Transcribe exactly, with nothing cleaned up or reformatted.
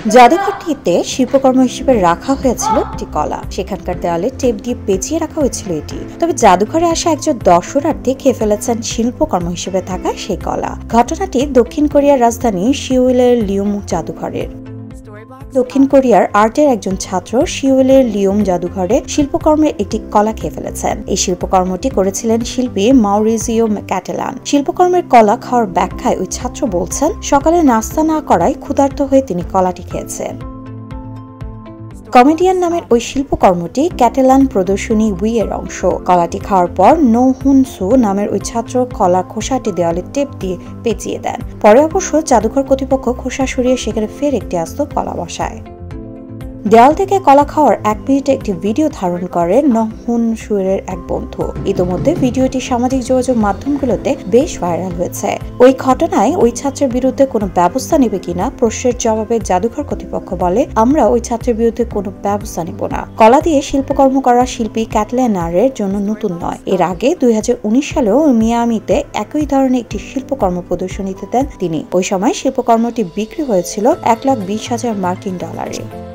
জাদুঘরটিতে শিল্পকর্ম হিসেবে রাখা হয়েছিল একটি কলা। সেখানকার দেওয়ালে টেপ দিয়ে পেঁচিয়ে রাখা হয়েছিল এটি। তবে জাদুঘরে আসা একজন দর্শনার্থী খেয়ে ফেলেছেন শিল্পকর্ম হিসেবে থাকা সেই কলা। ঘটনাটি দক্ষিণ কোরিয়ার রাজধানী সিউলের লিউম জাদুঘরের। দক্ষিণ কোরিয়ার আর্টের একজন ছাত্র সিউলের লিউম জাদুঘরে শিল্পকর্মের একটি কলা খেয়ে ফেলেছেন। এই শিল্পকর্মটি করেছিলেন শিল্পী মাউরিজিও ক্যাটেলান। শিল্পকর্মের কলা খাওয়ার ব্যাখ্যায় ওই ছাত্র বলছেন, সকালে নাস্তা না করায় ক্ষুধার্ত হয়ে তিনি কলাটি খেয়েছেন। কমেডিয়ান নামের ওই শিল্পকর্মটি ক্যাটেলান প্রদর্শনী উই এর অংশ। কলাটি খাওয়ার পর নো হুন সু নামের ওই ছাত্র কলা খোসাটি দেওয়ালে টেপ দিয়ে পেঁচিয়ে দেন। পরে অবশ্য জাদুঘর কর্তৃপক্ষ খোসা সরিয়ে সেখানে ফের একটি আস্ত কলা বসায়। দেওয়াল থেকে কলা খাওয়ার এক মিনিটে একটি ভিডিও ধারণ করে নহুন সুয়ের এক বন্ধু। ইতোমধ্যে ভিডিওটি সামাজিক যোগাযোগ মাধ্যমগুলোতে বেশ ভাইরাল হয়েছে। ওই ঘটনায় ওই ছাত্রের বিরুদ্ধে কোনো ব্যবস্থা নেবে কিনা প্রশ্নের জবাবে জাদুঘর কর্তৃপক্ষ বলে, আমরা ওই ছাত্রের বিরুদ্ধে কোনো ব্যবস্থা নেব না। কলা দিয়ে শিল্পকর্ম করা শিল্পী ক্যাটলেনারের জন্য নতুন নয়। এর আগে দুই হাজার উনিশ সালেও মিয়ামিতে একই ধরনের একটি শিল্পকর্ম প্রদর্শনীতে দেন তিনি। ওই সময় শিল্পকর্মটি বিক্রি হয়েছিল এক লাখ বিশ হাজার মার্কিন ডলারে।